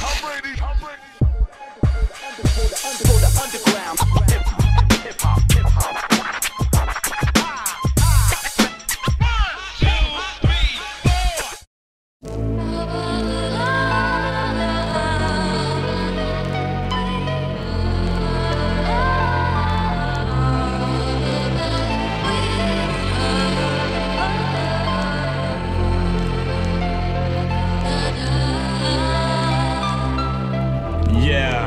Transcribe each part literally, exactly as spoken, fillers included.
I'm ready. I'm ready. For the, under, for the underground. Hip hop. Hip hop. Hip hop. Yeah,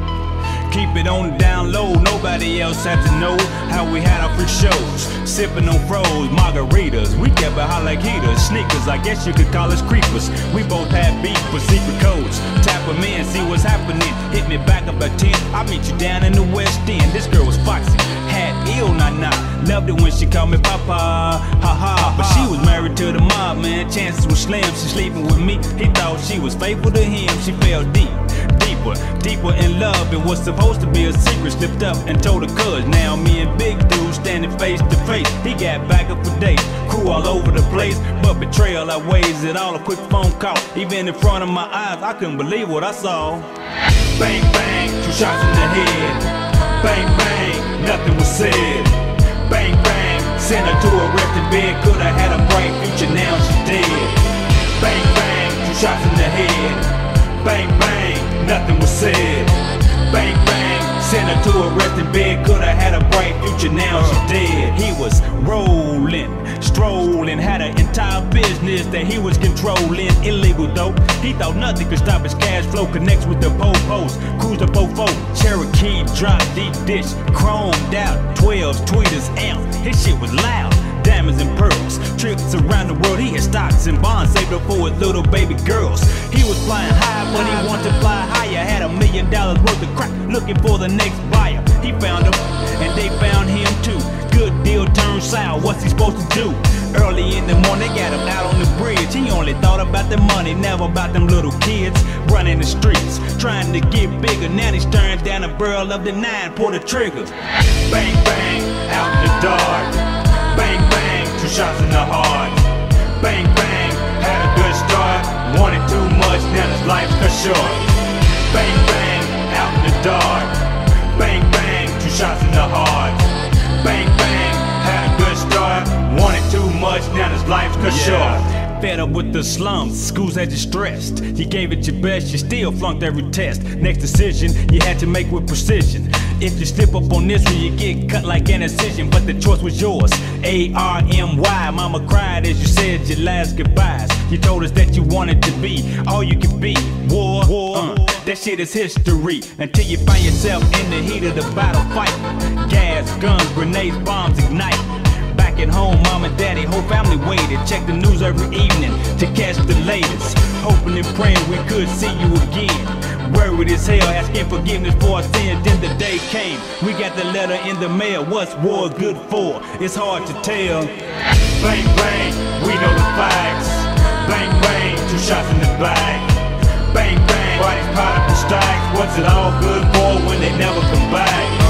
keep it on the down low, nobody else had to know how we had our free shows. Sipping on froze margaritas, we kept it hot like heaters. Sneakers, I guess you could call us creepers. We both had beef for secret codes. Tap them in, see what's happening. Hit me back up at ten, I'll meet you down in the West End. This girl was foxy, had ill nah-nah. Loved it when she called me papa, ha-ha. But she was married to the mob, man, chances were slim. She sleeping with me, he thought she was faithful to him. She fell deep, deeper, deeper in love. It was supposed to be a secret, slipped up and told her cuz. Now me and big dude standing face to face. He got back up for days, crew all over the place, but betrayal outweighs it all. A quick phone call, even in front of my eyes, I couldn't believe what I saw. Bang bang, two shots in the head. Bang bang, nothing was said. Bang bang, sent her to a resting bed. Could've had a bright future, now she dead. Bang bang, two shots in the head. Bang bang, nothing was said. Bang bang, sent her to a resting bed. Could've had a bright future, now she dead. He was rolling, strolling, had an entire business that he was controlling. Illegal though, he thought nothing could stop his cash flow. Connects with the po-pos, cruise the po-fo. Cherokee, drop, deep dish, chromed out, twelves, tweeters, amp. His shit was loud. Diamonds and pearls, trips around the world. He had stocks and bonds saved up for his little baby girls. He was flying high, but he wanted to fly higher. Had a million dollars worth of crack, looking for the next buyer. He found them, and they found him too. Good deal turned sour, what's he supposed to do? Early in the morning, they got him out on the bridge. He only thought about the money, never about them little kids running the streets, trying to get bigger. Now he staring down the barrel of the nine, pull the trigger. Bang bang, out in the dark. Bang bang, two shots in the heart. Bang bang, had a good start. Wanted too much, now his life's cut short. Bang bang, out in the dark. Bang bang, two shots in the heart. Bang bang, had a good start. Wanted too much, now his life's cut yeah. short. Fed up with the slums, schools had you stressed. You gave it your best, you still flunked every test. Next decision, you had to make with precision. If you slip up on this one, you get cut like an incision. But the choice was yours, A R M Y. Mama cried as you said your last goodbyes. You told us that you wanted to be all you could be. War, war, uh, that shit is history. Until you find yourself in the heat of the battle fight. Gas, guns, grenades, bombs ignite. Back at home, mom and daddy, whole family waited. Check the news every evening to catch the latest. Hoping and praying we could see you again. Worried as hell, asking forgiveness for our sins. Then the day came, we got the letter in the mail. What's war good for? It's hard to tell. Bang bang, we know the facts. Bang bang, two shots in the back. Bang bang, bodies piled up in stacks. What's it all good for when they never come back?